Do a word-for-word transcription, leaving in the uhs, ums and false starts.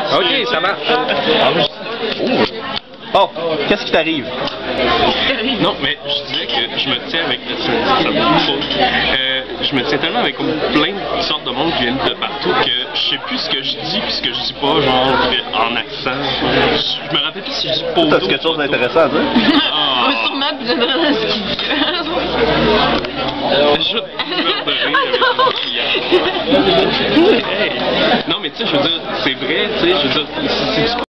Ok, ça marche. Bon, qu'est-ce qui t'arrive? Non, mais je disais que je me tiens avec... Ça, ça me fout. Euh, je me tiens tellement avec comme plein de sortes de monde qui viennent de partout que je sais plus ce que je dis puis ce que je dis pas, genre en accent. Je me rappelle plus si je dis podo. T'as quelque chose d'intéressant à dire? Ah. Mais sûrement plus intéressant à ce qu'il dit. Je vais te rire avec mon client. Hey. Non, mais tu sais, je veux dire, c'est vrai, tu sais, je veux dire, si tu